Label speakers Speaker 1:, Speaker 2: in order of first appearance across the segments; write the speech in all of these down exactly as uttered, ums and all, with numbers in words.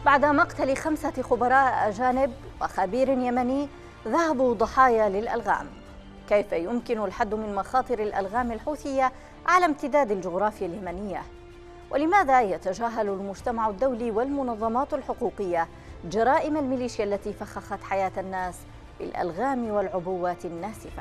Speaker 1: بعد مقتل خمسة خبراء أجانب وخبير يمني ذهبوا ضحايا للألغام. كيف يمكن الحد من مخاطر الألغام الحوثية على امتداد الجغرافيا اليمنية؟ ولماذا يتجاهل المجتمع الدولي والمنظمات الحقوقية جرائم الميليشيا التي فخخت حياة الناس بالألغام والعبوات الناسفة؟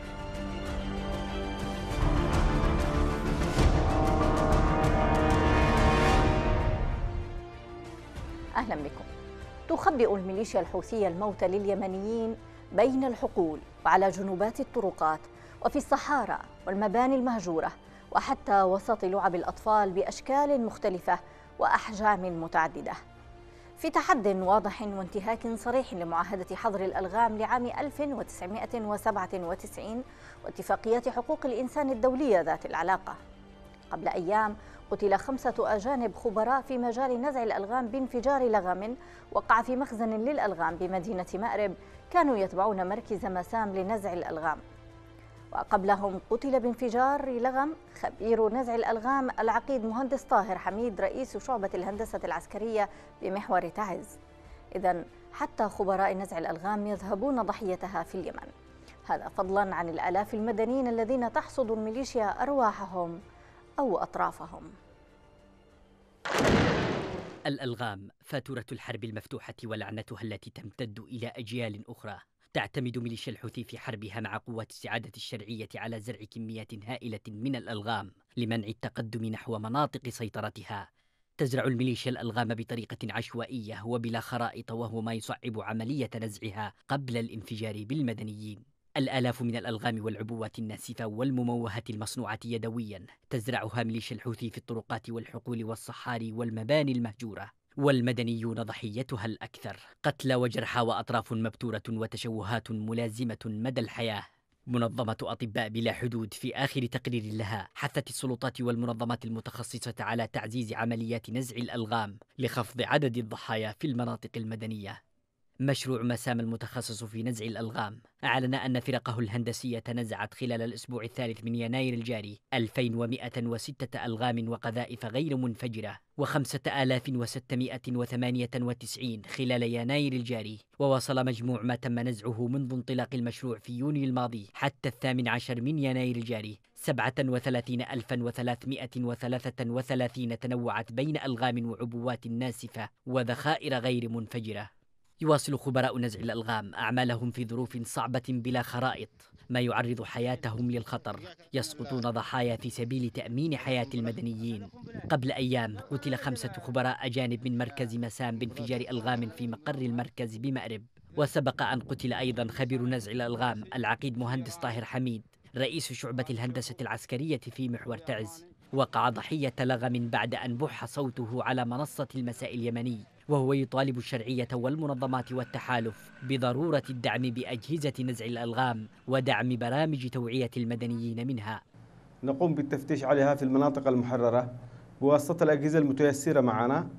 Speaker 1: أهلا بكم. تخبئ الميليشيا الحوثية الموت لليمنيين بين الحقول وعلى جنوبات الطرقات وفي الصحارى والمباني المهجورة وحتى وسط لعب الأطفال بأشكال مختلفة وأحجام متعددة، في تحد واضح وانتهاك صريح لمعاهدة حظر الألغام لعام ألف وتسعمائة وسبعة وتسعين واتفاقيات حقوق الإنسان الدولية ذات العلاقة. قبل أيام قتل خمسة أجانب خبراء في مجال نزع الألغام بانفجار لغم وقع في مخزن للألغام بمدينة مأرب كانوا يتبعون مركز مسام لنزع الألغام. وقبلهم قتل بانفجار لغم خبير نزع الألغام العقيد مهندس طاهر حميد رئيس شعبة الهندسة العسكرية بمحور تعز. إذن حتى خبراء نزع الألغام يذهبون ضحيتها في اليمن، هذا فضلا عن الآلاف المدنيين الذين تحصد الميليشيا أرواحهم أو أطرافهم.
Speaker 2: الألغام فاتورة الحرب المفتوحة ولعنتها التي تمتد إلى أجيال أخرى. تعتمد ميليشيا الحوثي في حربها مع قوات السعادة الشرعية على زرع كميات هائلة من الألغام لمنع التقدم نحو مناطق سيطرتها. تزرع الميليشيا الألغام بطريقة عشوائية وبلا خرائط، وهو ما يصعب عملية نزعها قبل الانفجار بالمدنيين. الآلاف من الألغام والعبوات الناسفة والمموهة المصنوعة يدويا تزرعها ميليشيا الحوثي في الطرقات والحقول والصحاري والمباني المهجورة، والمدنيون ضحيتها الأكثر، قتلى وجرحى وأطراف مبتورة وتشوهات ملازمة مدى الحياة. منظمة أطباء بلا حدود في آخر تقرير لها حثت السلطات والمنظمات المتخصصة على تعزيز عمليات نزع الألغام لخفض عدد الضحايا في المناطق المدنية. مشروع مسام المتخصص في نزع الألغام أعلن أن فرقه الهندسية نزعت خلال الأسبوع الثالث من يناير الجاري ألفين ومئة وستة ألغام وقذائف غير منفجرة وخمسة آلاف وستمائة وثمانية وتسعين خلال يناير الجاري. ووصل مجموع ما تم نزعه منذ انطلاق المشروع في يونيو الماضي حتى الثامن عشر من يناير الجاري سبعة وثلاثين ألفا وثلاثمائة وثلاثة وثلاثين تنوعت بين ألغام وعبوات ناسفة وذخائر غير منفجرة. يواصل خبراء نزع الألغام أعمالهم في ظروف صعبة بلا خرائط، ما يعرض حياتهم للخطر. يسقطون ضحايا في سبيل تأمين حياة المدنيين. قبل أيام قتل خمسة خبراء أجانب من مركز مسام بانفجار ألغام في مقر المركز بمأرب. وسبق أن قتل أيضا خبير نزع الألغام العقيد مهندس طاهر حميد رئيس شعبة الهندسة العسكرية في محور تعز. وقع ضحية لغم بعد أن بح صوته على منصة المساء اليمني وهو يطالب الشرعية والمنظمات والتحالف بضرورة الدعم بأجهزة نزع الألغام ودعم برامج توعية المدنيين منها.
Speaker 3: نقوم بالتفتيش عليها في المناطق المحررة بواسطة الأجهزة المتيسرة معنا،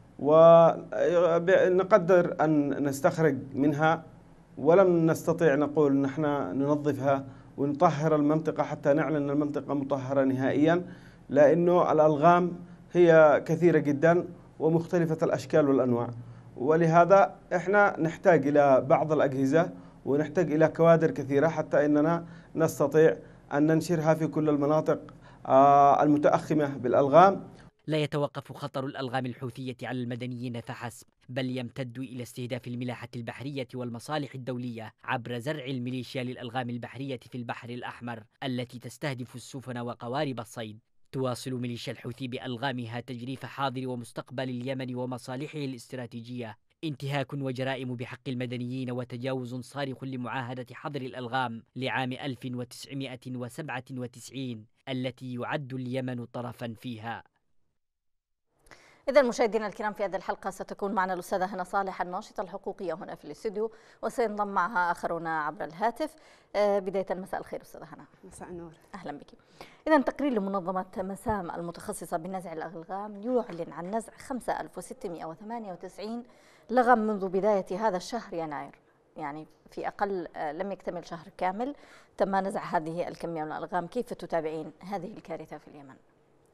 Speaker 3: ونقدر أن نستخرج منها، ولم نستطيع نقول نحن ننظفها ونطهر المنطقة حتى نعلن المنطقة مطهرة نهائيا، لأنه الألغام هي كثيرة جدا ومختلفة الأشكال والأنواع، ولهذا إحنا نحتاج إلى بعض الأجهزة ونحتاج إلى كوادر كثيرة حتى إننا نستطيع أن ننشرها في كل المناطق المتأخمة بالألغام.
Speaker 2: لا يتوقف خطر الألغام الحوثية على المدنيين فحسب، بل يمتد إلى استهداف الملاحة البحرية والمصالح الدولية عبر زرع الميليشيا للألغام البحرية في البحر الأحمر التي تستهدف السفن وقوارب الصيد. تواصل ميليشيا الحوثي بألغامها تجريف حاضر ومستقبل اليمن ومصالحه الاستراتيجية، انتهاك وجرائم بحق المدنيين وتجاوز صارخ لمعاهدة حظر الألغام لعام ألف وتسعمائة وسبعة وتسعين التي يعد اليمن طرفا فيها.
Speaker 1: إذا مشاهدينا الكرام، في هذه الحلقة ستكون معنا الأستاذة هنا صالح الناشطة الحقوقية هنا في الاستوديو، وسينضم معها آخرون عبر الهاتف. بداية مساء الخير أستاذة هنا.
Speaker 4: مساء النور.
Speaker 1: أهلا بك. إذا تقرير لمنظمة مسام المتخصصة بنزع الألغام يعلن عن نزع خمسة آلاف وستمائة وثمانية وتسعين لغم منذ بداية هذا الشهر يناير، يعني في أقل لم يكتمل شهر كامل تم نزع هذه الكمية من الألغام. كيف تتابعين هذه الكارثة في اليمن؟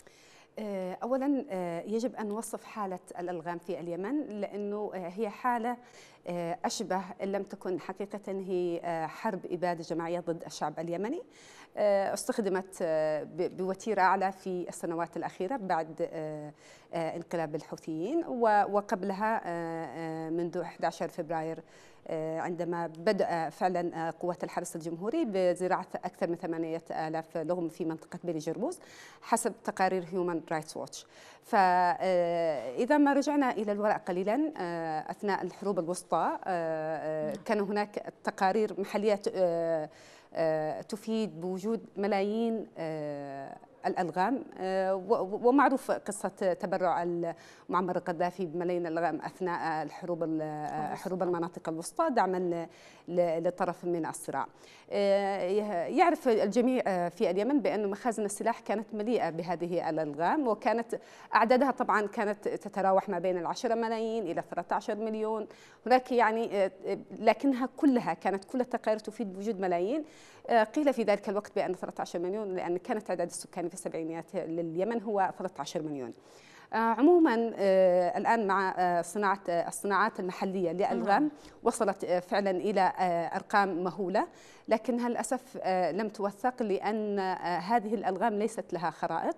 Speaker 4: أولاً يجب أن نوصف حالة الألغام في اليمن، لأنه هي حالة أشبه إن لم تكن حقيقة هي حرب إبادة جماعية ضد الشعب اليمني. استخدمت بوتيرة أعلى في السنوات الأخيرة بعد انقلاب الحوثيين، وقبلها منذ أحد عشر فبراير عندما بدأ فعلا قوات الحرس الجمهوري بزراعة أكثر من ثمانية آلاف لغم في منطقة بيري جرموز حسب تقارير هيومان رايتس ووتش. فإذا ما رجعنا إلى الوراء قليلا، أثناء الحروب الوسطى كان هناك تقارير محلية تفيد بوجود ملايين الألغام، ومعروف قصة تبرع معمر القذافي بملايين الألغام أثناء الحروب حروب المناطق الوسطى دعما لطرف من الصراع. يعرف الجميع في اليمن بأن مخازن السلاح كانت مليئة بهذه الألغام، وكانت أعدادها طبعا كانت تتراوح ما بين العشرة ملايين إلى ثلاثة عشر مليون. هناك يعني لكنها كلها كانت كل التقارير تفيد بوجود ملايين. قيل في ذلك الوقت بأن ثلاثة عشر مليون، لأن كانت تعداد السكاني في السبعينيات لليمن هو ثلاثة عشر مليون. عموما الآن مع صناعة الصناعات المحلية للألغام وصلت فعلا إلى أرقام مهولة، لكنها للأسف لم توثق لأن هذه الألغام ليست لها خرائط،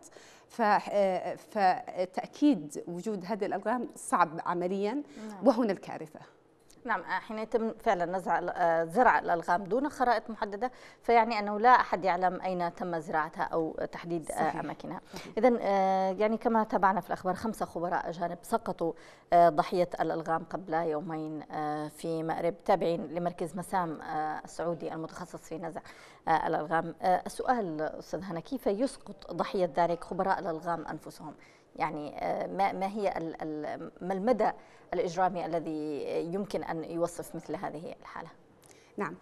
Speaker 4: فتأكيد وجود هذه الألغام صعب عمليا، وهنا الكارثة.
Speaker 1: نعم، حين يتم فعلا نزع زرع الألغام دون خرائط محددة، فيعني أنه لا أحد يعلم أين تم زراعتها أو تحديد صحيح. أماكنها. إذن يعني كما تابعنا في الأخبار، خمسة خبراء أجانب سقطوا ضحية الألغام قبل يومين في مأرب تابعين لمركز مسام السعودي المتخصص في نزع الألغام. السؤال أستاذ هنا، كيف يسقط ضحية ذلك خبراء الألغام أنفسهم؟ يعني ما ما هي ما المدى الإجرامي الذي يمكن أن يوصف مثل هذه الحالة؟
Speaker 4: نعم،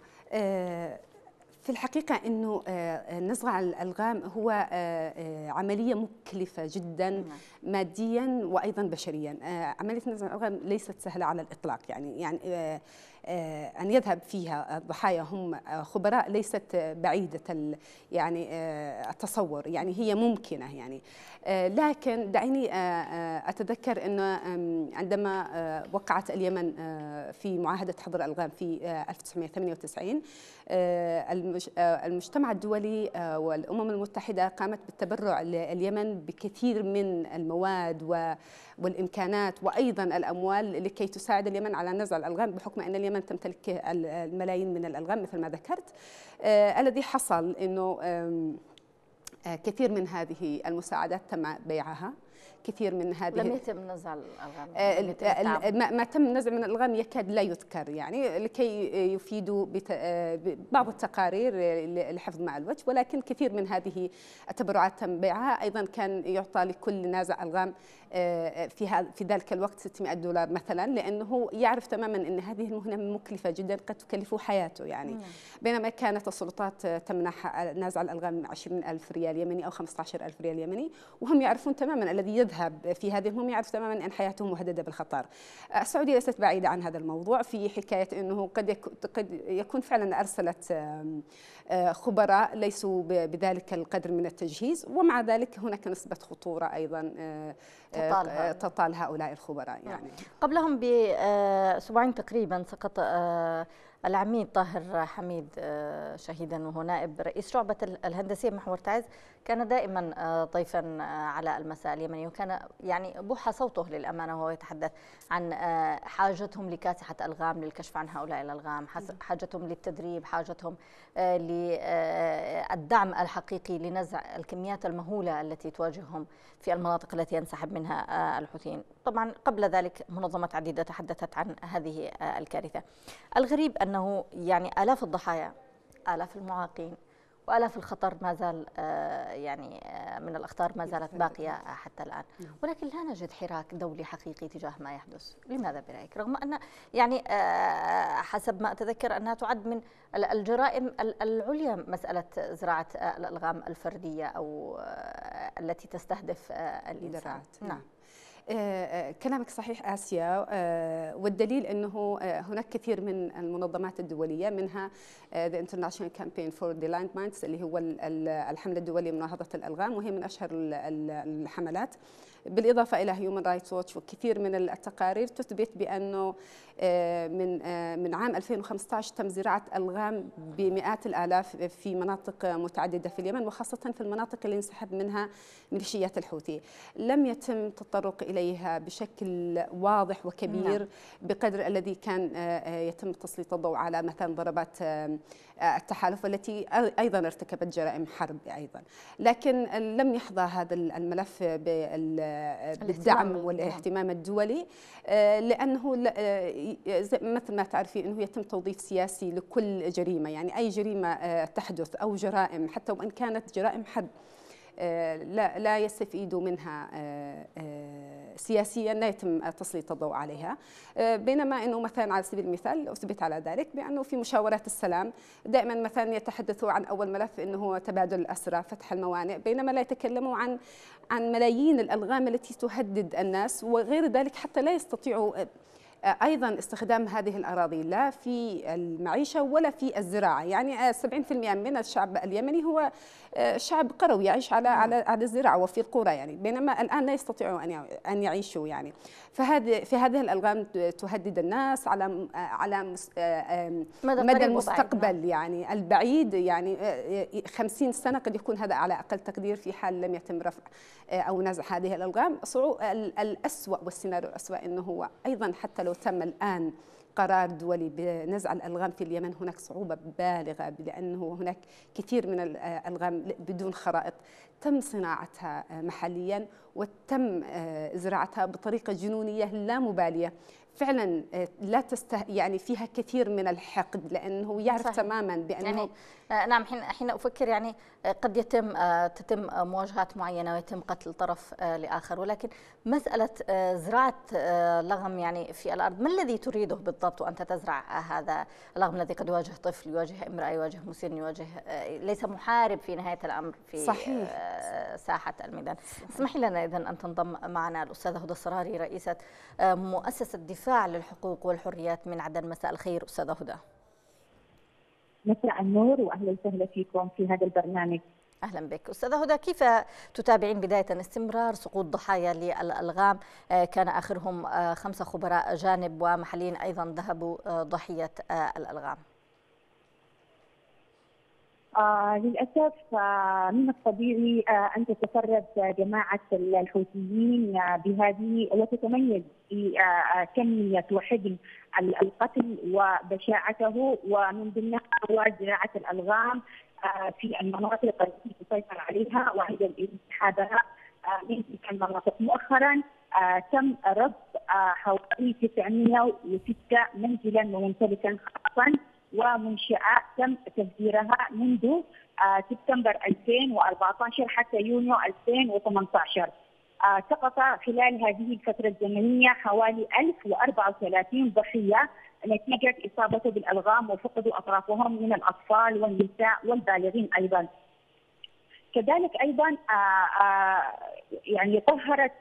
Speaker 4: في الحقيقة أنه نزع الألغام هو عملية مكلفة جدا ماديا وأيضا بشريا. عملية نزع الألغام ليست سهلة على الإطلاق، يعني يعني أن يذهب فيها الضحايا هم خبراء ليست بعيدة يعني التصور، يعني هي ممكنة يعني. لكن دعيني أتذكر أن عندما وقعت اليمن في معاهدة حظر الألغام في ألف وتسعمائة وثمانية وتسعين، المجتمع الدولي والأمم المتحدة قامت بالتبرع لليمن بكثير من المواد والإمكانات وأيضا الأموال لكي تساعد اليمن على نزع الألغام، بحكم أن اليمن تمتلك الملايين من الألغام مثل ما ذكرت. الذي حصل أنه كثير من هذه المساعدات تم بيعها، كثير من هذه
Speaker 1: لم يتم نزع الألغام.
Speaker 4: ما, ما تم نزع من الألغام يكاد لا يذكر، يعني لكي يفيدوا ببعض التقارير لحفظ ماء الوجه، ولكن كثير من هذه التبرعات تم بيعها. أيضا كان يعطى لكل نازع ألغام في في ذلك الوقت ستمائة دولار مثلا، لأنه يعرف تماما أن هذه المهنة مكلفة جدا قد تكلفه حياته يعني. مم. بينما كانت السلطات تمنح نازع الألغام عشرين ألف ريال يمني أو خمسة عشر ألف ريال يمني، وهم يعرفون تماما الذي يذهب في هذه المهمة يعرف تماما أن حياته مهددة بالخطر. السعودية ليست بعيدة عن هذا الموضوع، في حكاية أنه قد قد يكون فعلا أرسلت خبراء ليسوا بذلك القدر من التجهيز، ومع ذلك هناك نسبة خطورة أيضا تطال, تطال هؤلاء الخبراء يعني.
Speaker 1: قبلهم بأسبوعين تقريبا سقط العميد طاهر حميد شهيدا، وهو نائب رئيس شعبة الهندسية محور تعز، كان دائما ضيفا على المساء اليمني، وكان يعني بوح صوته للأمانة وهو يتحدث عن حاجتهم لكاسحة ألغام للكشف عن هؤلاء الألغام، حاجتهم للتدريب، حاجتهم للدعم الحقيقي لنزع الكميات المهولة التي تواجههم في المناطق التي ينسحب منها الحوثيين. طبعا قبل ذلك منظمات عديدة تحدثت عن هذه الكارثة. الغريب أنه يعني آلاف الضحايا، آلاف المعاقين، وآلاف الخطر ما زال يعني من الأخطار ما زالت باقية حتى الآن، ولكن لا نجد حراك دولي حقيقي تجاه ما يحدث. لماذا برأيك؟ رغم أن يعني حسب ما أتذكر أنها تعد من الجرائم العليا مسألة زراعة الألغام الفردية أو التي تستهدف الإنسان.
Speaker 4: نعم. كلامك صحيح آسيا، والدليل أنه هناك كثير من المنظمات الدولية منها The International Campaign for the Landmines اللي هو الحملة الدولية لمناهضة الألغام، وهي من أشهر الحملات، بالإضافة إلى هيومن رايتس ووتش وكثير من التقارير تثبت بأنه من من عام ألفين وخمسة عشر تم زراعة ألغام بمئات الآلاف في مناطق متعددة في اليمن، وخاصة في المناطق اللي انسحب منها ميليشيات الحوثي. لم يتم التطرق إليها بشكل واضح وكبير نعم. بقدر الذي كان يتم تسليط الضوء على مثلا ضربات التحالف التي أيضا ارتكبت جرائم حرب أيضا، لكن لم يحظى هذا الملف بالدعم والاهتمام الدولي، لأنه مثل ما تعرفين أنه يتم توظيف سياسي لكل جريمة، يعني أي جريمة تحدث أو جرائم حتى وإن كانت جرائم حرب لا لا يستفيدوا منها سياسيا لا يتم تسليط الضوء عليها، بينما انه مثلا على سبيل المثال اثبت على ذلك بانه في مشاورات السلام دائما مثلا يتحدثوا عن اول ملف انه هو تبادل الاسرى، فتح الموانئ، بينما لا يتكلموا عن عن ملايين الالغام التي تهدد الناس وغير ذلك، حتى لا يستطيعوا أيضا استخدام هذه الأراضي لا في المعيشة ولا في الزراعة. يعني سبعين بالمئة من الشعب اليمني هو شعب قروي يعيش على على على الزراعة وفي القرى، يعني بينما الآن لا يستطيعوا أن أن يعيشوا يعني. فهذه في هذه الألغام تهدد الناس على على مدى المستقبل يعني البعيد، يعني خمسين سنة قد يكون هذا على أقل تقدير في حال لم يتم رفع أو نزع هذه الألغام. الأسوأ والسيناريو الأسوأ أنه هو أيضا حتى لو تم الآن قرار دولي بنزع الألغام في اليمن هناك صعوبة بالغة، لأنه هناك كثير من الألغام بدون خرائط تم صناعتها محليا وتم زراعتها بطريقة جنونية لا مبالية، فعلا لا تسته يعني فيها كثير من الحقد، لانه يعرف صحيح. تماما بانه
Speaker 1: يعني نعم حين حين افكر يعني قد يتم تتم مواجهات معينه ويتم قتل طرف لاخر، ولكن مساله زراعه لغم يعني في الارض، ما الذي تريده بالضبط وانت تزرع هذا اللغم الذي قد يواجه طفل، يواجه امراه، يواجه مسن، يواجه ليس محارب في نهايه الامر في صحيح. ساحه الميدان. اسمحي لنا اذا ان تنضم معنا الاستاذه هدى الصراري رئيسه مؤسسه دفاع للحقوق والحريات من عدن. مساء الخير استاذه هدى.
Speaker 5: مساء النور واهلا وسهلا فيكم في هذا البرنامج.
Speaker 1: اهلا بك استاذه هدى. كيف تتابعين بدايه استمرار سقوط ضحايا للالغام؟ كان اخرهم خمسه خبراء اجانب ومحليين ايضا ذهبوا ضحيه الالغام.
Speaker 5: آه للأسف آه من الطبيعي آه أن تتفرد جماعة الحوثيين آه بهذه وتتميز بكمية وحجم القتل وبشاعته، ومن ضمنها زراعة الألغام آه في المناطق التي تسيطر عليها وعند انسحابها آه من تلك المناطق. مؤخرا آه تم رصد آه حوالي تسعمئة وستة منزلا وممتلكا خاصا ومنشآت تم تفجيرها منذ سبتمبر ألفين وأربعة عشر حتى يونيو ألفين وثمانية عشر. سقط خلال هذه الفترة الزمنية حوالي ألف وأربعة وثلاثين ضحية نتيجة إصابته بالألغام، وفقدوا أطرافهم من الأطفال والنساء والبالغين أيضا. كذلك أيضا يعني طهرت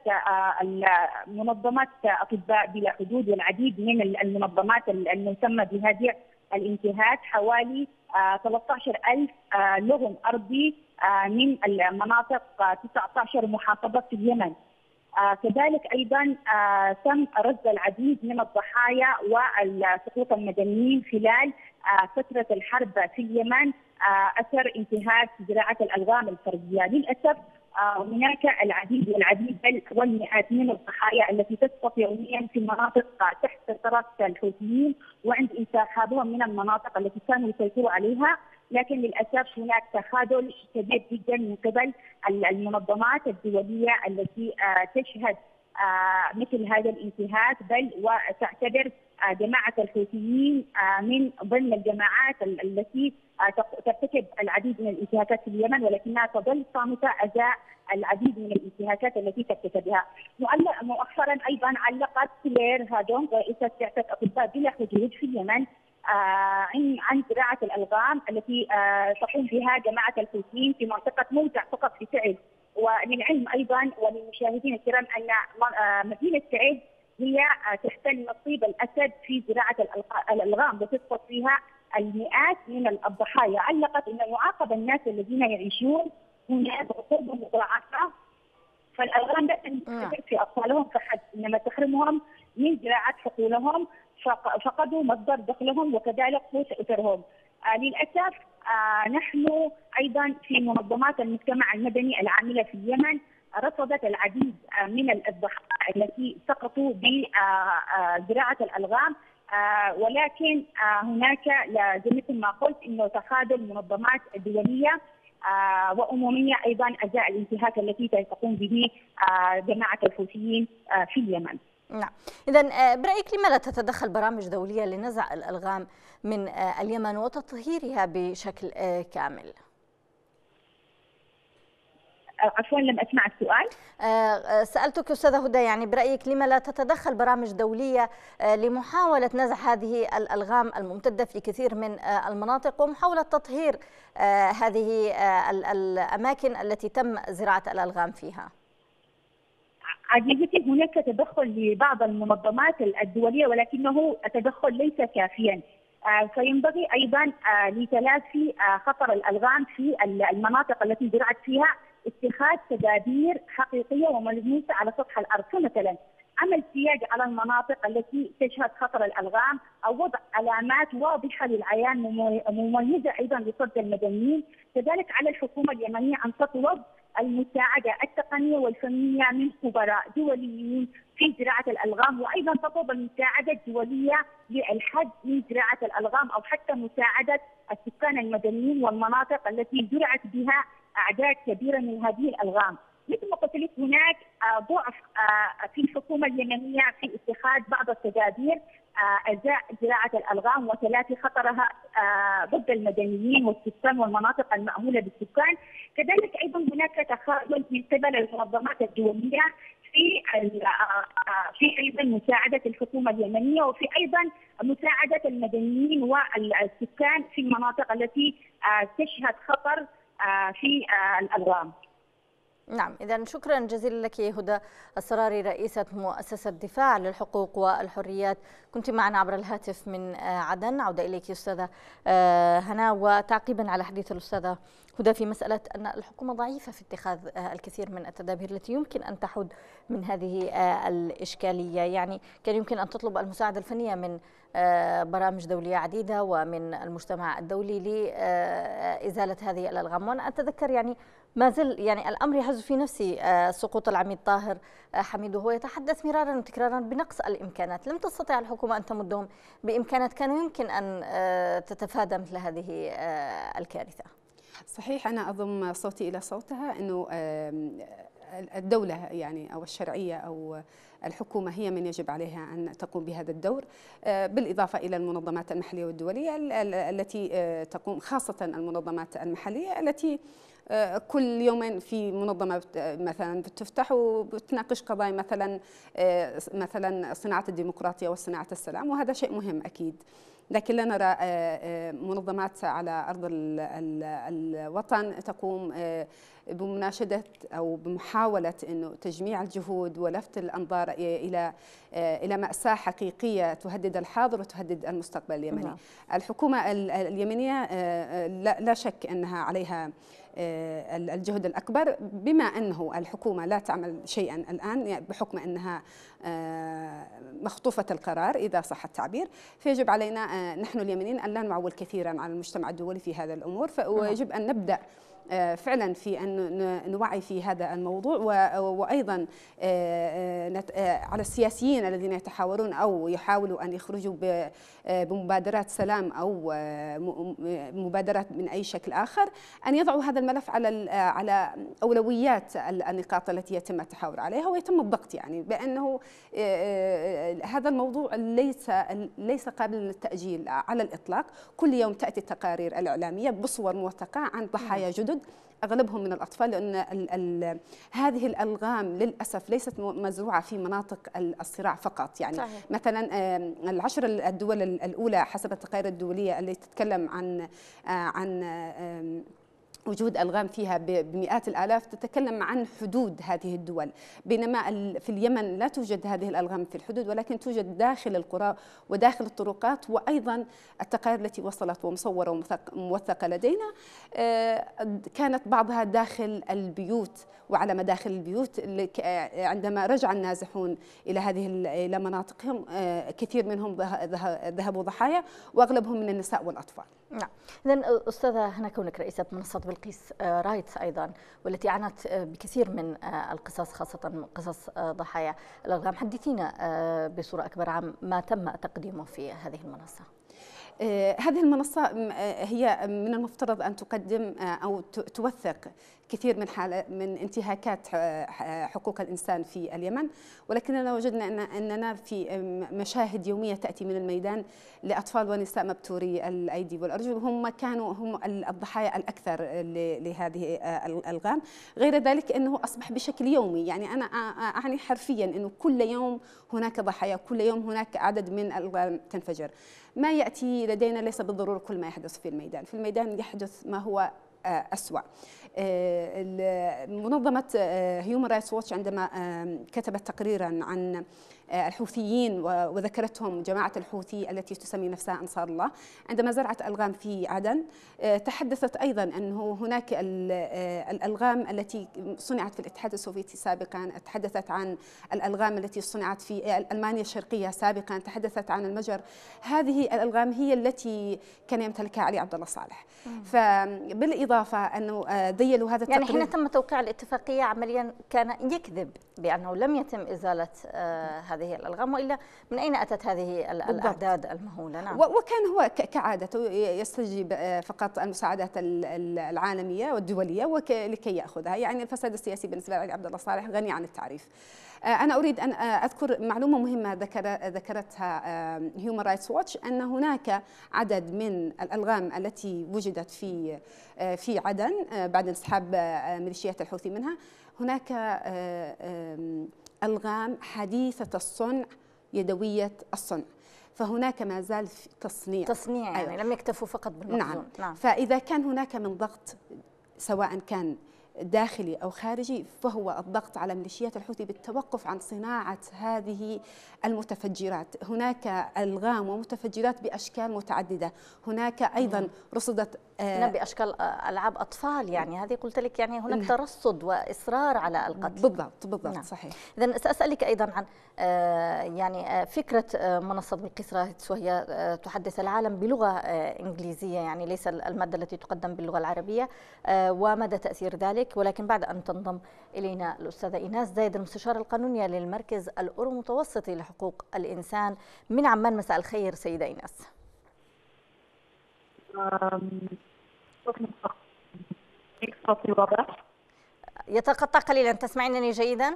Speaker 5: منظمة أطباء بلا حدود والعديد من المنظمات المهتمة بهذه الانتهاك حوالي ثلاثة عشر ألف لغم أرضي من المناطق تسعة عشر محافظة في اليمن. كذلك أيضا تم رصد العديد من الضحايا والسقوط المدنيين خلال فترة الحرب في اليمن أثر انتهاك زراعة الألغام الفردية. للأسف هناك العديد والعديد بل والمئات من الضحايا التي تسقط يوميا في مناطق تحت سيطرة الحوثيين وعند انسحابهم من المناطق التي كانوا يسيطروا عليها، لكن للاسف هناك تخاذل كبير جدا من قبل المنظمات الدوليه التي تشهد مثل هذا الانتهاك، بل وتعتبر جماعه الحوثيين من ضمن الجماعات التي ترتكب العديد من الانتهاكات في اليمن، ولكنها تظل صامته ازاء العديد من الانتهاكات التي ترتكبها. مؤخرا ايضا علقت كلير هادونغ رئيسه بعثه اطباء بلا حدود في اليمن عن عن زراعه الالغام التي تقوم بها جماعه الحوثيين في منطقه موزع فقط في تعز وللعلم أيضا وللمشاهدين الكرام أن مدينة سعيد هي تحتل نصيب الأسد في زراعة الألغام وتسقط فيها المئات من الضحايا. علقت أن يعاقب الناس الذين يعيشون هناك بقرب مزرعتها، فالألغام لا تنتشر في أطفالهم فحسب، إنما تحرمهم من زراعة حقولهم، فقدوا مصدر دخلهم وكذلك قوت أسرهم. آه للأسف آه نحن أيضا في منظمات المجتمع المدني العاملة في اليمن رصدت العديد آه من الضحايا التي سقطوا بزراعة الألغام، آه ولكن آه هناك مثل ما قلت انه تخاذل المنظمات الدوليه آه وامميه ايضا ازاء الانتهاك التي تقوم به آه جماعه الحوثيين آه في اليمن.
Speaker 1: نعم، إذا برأيك لما لا تتدخل برامج دولية لنزع الألغام من آه اليمن وتطهيرها بشكل آه كامل؟
Speaker 5: عفوا لم أسمع السؤال.
Speaker 1: سألتك أستاذة هدى، يعني برأيك لما لا تتدخل برامج دولية لمحاولة نزع هذه الألغام الممتدة في كثير من المناطق ومحاولة تطهير هذه الأماكن التي تم زراعة الألغام فيها؟
Speaker 5: عزيزتي، هناك تدخل لبعض المنظمات الدولية ولكنه التدخل ليس كافيا، فينبغي أيضا لتلافي خطر الألغام في المناطق التي زرعت فيها اتخاذ تدابير حقيقية وملموسة على سطح الأرض، كمثلا عمل سياج على المناطق التي تشهد خطر الألغام أو وضع علامات واضحة للعيان مميزة أيضا لصد المدنيين. كذلك على الحكومة اليمنية أن تطلب المساعدة التقنية والفنية من خبراء دوليين في زراعة الألغام، وأيضا تطلب المساعدة الدولية للحد من زراعة الألغام أو حتى مساعدة السكان المدنيين والمناطق التي زرعت بها أعداد كبيرة من هذه الألغام. مثل ما قلت لك هناك ضعف في الحكومة اليمنية في اتخاذ بعض التدابير ازاء زراعة الألغام وتلافي خطرها ضد المدنيين والسكان والمناطق المأهولة بالسكان. كذلك أيضا هناك تخاذل من قبل المنظمات الدولية في في ايضا مساعده الحكومه اليمنيه وفي ايضا مساعده المدنيين والسكان في المناطق التي تشهد خطر في الألغام.
Speaker 1: نعم، إذا شكرا جزيلا لك هدى السراري، رئيسة مؤسسة دفاع للحقوق والحريات، كنت معنا عبر الهاتف من عدن. عودة إليك أستاذة هنا، وتعقيبا على حديث الأستاذة هدى في مسألة أن الحكومة ضعيفة في اتخاذ الكثير من التدابير التي يمكن أن تحد من هذه الإشكالية. يعني كان يمكن أن تطلب المساعدة الفنية من برامج دولية عديدة ومن المجتمع الدولي لإزالة هذه الألغام. وأنا أتذكر يعني ما زل يعني الأمر يهز في نفسي سقوط العميد طاهر حميد وهو يتحدث مرارا وتكرارا بنقص الإمكانات. لم تستطع الحكومة أن تمدهم بإمكانات كانوا يمكن أن تتفادى مثل هذه الكارثة.
Speaker 4: صحيح، أنا أضم صوتي إلى صوتها أنه الدولة يعني أو الشرعية أو الحكومة هي من يجب عليها أن تقوم بهذا الدور، بالإضافة إلى المنظمات المحلية والدولية التي تقوم، خاصة المنظمات المحلية التي كل يومين في منظمة مثلا بتفتح وبتناقش قضايا مثلا مثلا صناعة الديمقراطية وصناعة السلام، وهذا شيء مهم أكيد. لكن لا نرى منظمات على أرض الوطن تقوم بمناشدة أو بمحاولة إنه تجميع الجهود ولفت الأنظار إلى إلى مأساة حقيقية تهدد الحاضر وتهدد المستقبل اليمني. نعم. الحكومة اليمنية لا شك أنها عليها الجهد الأكبر، بما أنه الحكومة لا تعمل شيئا الآن بحكم أنها مخطوفة القرار إذا صح التعبير، فيجب علينا نحن اليمنيين أن لا نعول كثيرا على المجتمع الدولي في هذا الأمور، ويجب أن نبدأ فعلا في أن نوعي في هذا الموضوع، وأيضا على السياسيين الذين يتحاورون أو يحاولوا أن يخرجوا بمبادرات سلام أو مبادرات من أي شكل آخر أن يضعوا هذا الملف على على أولويات النقاط التي يتم التحاور عليها ويتم الضغط، يعني بأنه هذا الموضوع ليس ليس قابل للتأجيل على الإطلاق. كل يوم تأتي التقارير الإعلامية بصور موثقة عن ضحايا جدد أغلبهم من الأطفال، لأن ال ال هذه الألغام للأسف ليست مزروعة في مناطق الصراع فقط. يعني صحيح. مثلا العشر الدول الأولى حسب التقارير الدولية التي تتكلم عن عن وجود ألغام فيها بمئات الآلاف تتكلم عن حدود هذه الدول، بينما في اليمن لا توجد هذه الألغام في الحدود، ولكن توجد داخل القرى وداخل الطرقات. وأيضا التقارير التي وصلت ومصورة وموثقة لدينا كانت بعضها داخل البيوت وعلى مداخل البيوت. عندما رجع النازحون إلى هذه إلى مناطقهم كثير منهم ذهبوا ضحايا، وأغلبهم من النساء والأطفال.
Speaker 1: نعم. إذن أستاذة هنا، كونك رئيسة منصة بلقيس رايتس أيضا، والتي عنت بكثير من القصص خاصة قصص ضحايا الألغام، حدثينا بصورة أكبر عن ما تم تقديمه في هذه المنصة.
Speaker 4: هذه المنصة هي من المفترض أن تقدم أو توثق كثير من حالة من انتهاكات حقوق الإنسان في اليمن، ولكننا وجدنا أن أننا في مشاهد يومية تأتي من الميدان لأطفال ونساء مبتوري الأيدي والأرجل، هم كانوا هم الضحايا الأكثر لهذه الألغام. غير ذلك أنه أصبح بشكل يومي، يعني أنا أعني حرفيا أنه كل يوم هناك ضحايا، كل يوم هناك عدد من الألغام تنفجر. ما يأتي لدينا ليس بالضرورة كل ما يحدث في الميدان، في الميدان يحدث ما هو أسوأ. منظمة هيومن رايتس ووتش عندما كتبت تقريرا عن الحوثيين وذكرتهم جماعة الحوثي التي تسمي نفسها أنصار الله، عندما زرعت ألغام في عدن تحدثت أيضا أنه هناك الألغام التي صنعت في الاتحاد السوفيتي سابقا، تحدثت عن الألغام التي صنعت في ألمانيا الشرقية سابقا، تحدثت عن المجر. هذه الألغام هي التي كان يمتلكها علي عبد الله صالح. فبالإضافة أنه ذيلوا هذا
Speaker 1: يعني حين تم توقيع الاتفاقية عمليا كان يكذب بأنه لم يتم إزالة هذه الألغام، وإلا من أين أتت هذه الأعداد المهولة؟ نعم.
Speaker 4: وكان هو كعادته يستجيب فقط المساعدات العالمية والدولية لكي يأخذها. يعني الفساد السياسي بالنسبة لعلي عبد الله صالح غني عن التعريف. أنا أريد أن أذكر معلومة مهمة ذكر ذكرتها هيومن رايتس ووتش، أن هناك عدد من الألغام التي وجدت في في عدن بعد انسحاب ميليشيات الحوثي منها. هناك ألغام حديثة الصنع، يدوية الصنع، فهناك ما زال تصنيع
Speaker 1: تصنيع يعني أيوة. لم يكتفوا فقط بالمخزون.
Speaker 4: نعم. نعم. فإذا كان هناك من ضغط سواء كان داخلي أو خارجي، فهو الضغط على ميليشيات الحوثي بالتوقف عن صناعة هذه المتفجرات. هناك ألغام ومتفجرات بأشكال متعددة، هناك أيضا رصدت
Speaker 1: هنا بأشكال ألعاب أطفال، يعني هذه قلت لك يعني هناك ترصد وإصرار على القتل.
Speaker 4: بالضبط بالضبط. نعم. صحيح.
Speaker 1: إذن سأسألك أيضا عن يعني فكرة منصة بلقيس رايتس، وهي تحدث العالم بلغة إنجليزية، يعني ليس المادة التي تقدم باللغة العربية، ومدى تأثير ذلك. ولكن بعد أن تنضم إلينا الأستاذة إيناس زايد، المستشارة القانونية للمركز الأورو متوسطي لحقوق الإنسان من عمان. مساء الخير سيدة إيناس.
Speaker 5: صوتي واضح؟
Speaker 1: يتقطع قليلا، تسمعينني جيدا؟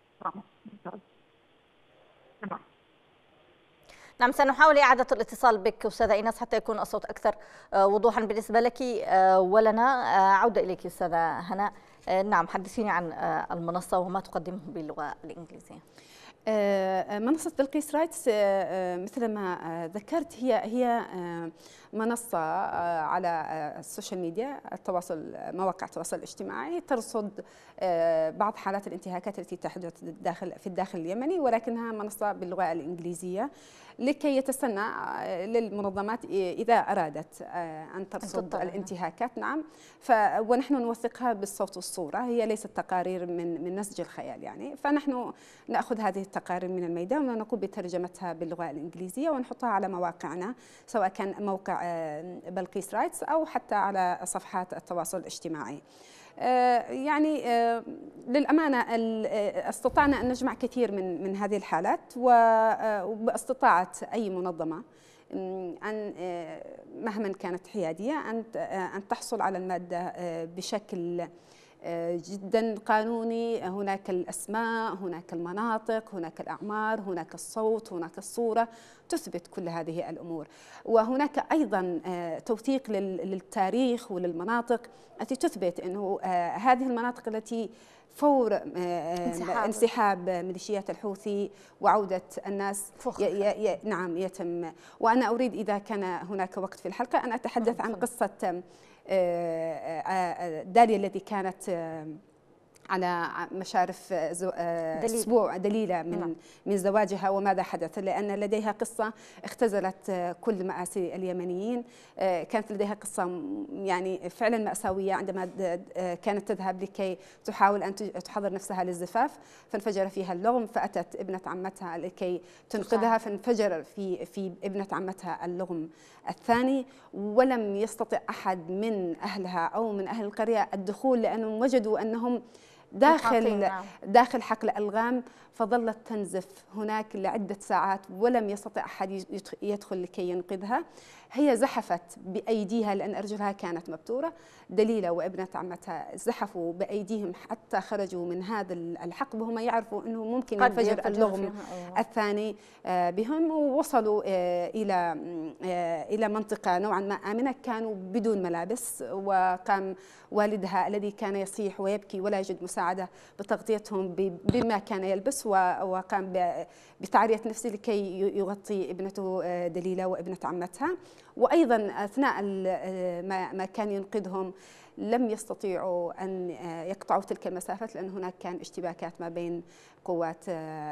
Speaker 5: تمام.
Speaker 1: نعم، سنحاول إعادة الاتصال بك أستاذة إيناس حتى يكون الصوت أكثر وضوحا بالنسبة لك ولنا. عودة إليك أستاذة هناء. نعم، حدثيني عن المنصة وما تقدمه باللغة الإنجليزية.
Speaker 4: منصة بلقيس رايتس مثل ما ذكرت هي هي منصة على السوشيال ميديا، التواصل مواقع التواصل الاجتماعي، ترصد بعض حالات الانتهاكات التي تحدث داخل في الداخل اليمني، ولكنها منصة باللغة الإنجليزية لكي يتسنى للمنظمات إذا أرادت أن ترصد الانتهاكات. نعم. ف ونحن نوثقها بالصوت والصورة، هي ليست تقارير من من نسج الخيال يعني. فنحن نأخذ هذه التقارير من الميدان ونقوم بترجمتها باللغة الإنجليزية ونحطها على مواقعنا، سواء كان موقع بلقيس رايتس أو حتى على صفحات التواصل الاجتماعي. يعني للأمانة استطعنا أن نجمع كثير من من هذه الحالات، وباستطاعة أي منظمة أن مهما كانت حيادية أن أن تحصل على المادة بشكل جدا قانوني. هناك الأسماء، هناك المناطق، هناك الأعمار، هناك الصوت، هناك الصورة تثبت كل هذه الأمور. وهناك أيضا توثيق للتاريخ وللمناطق التي تثبت أنه هذه المناطق التي فور
Speaker 1: انسحاب,
Speaker 4: انسحاب ميليشيات الحوثي وعودة الناس ي ي ي نعم يتم. وأنا أريد إذا كان هناك وقت في الحلقة أن أتحدث عن قصة داليا التي كانت على مشارف أسبوع دليلة من نعم. من زواجها وماذا حدث، لأن لديها قصة اختزلت كل مآسي اليمنيين. كانت لديها قصة يعني فعلا مأساوية عندما كانت تذهب لكي تحاول أن تحضر نفسها للزفاف، فانفجر فيها اللغم، فأتت ابنة عمتها لكي تنقذها، فانفجر في في ابنة عمتها اللغم الثاني، ولم يستطع أحد من أهلها أو من أهل القرية الدخول لأنهم وجدوا أنهم داخل داخل حقل ألغام، فظلت تنزف هناك لعدة ساعات ولم يستطع أحد يدخل لكي ينقذها. هي زحفت بأيديها لأن أرجلها كانت مبتورة. دليلة وابنة عمتها زحفوا بأيديهم حتى خرجوا من هذا الحقب وهم يعرفوا أنه ممكن ينفجر اللغم الثاني بهم، ووصلوا إلى إلى منطقة نوعا ما آمنة. كانوا بدون ملابس، وقام والدها الذي كان يصيح ويبكي ولا يجد مساعدة بتغطيتهم بما كان يلبس، وقام بتعرية نفسه لكي يغطي ابنته دليلة وابنة عمتها. وأيضا أثناء ما كان ينقذهم لم يستطيعوا أن يقطعوا تلك المسافات لأن هناك كان اشتباكات ما بين قوات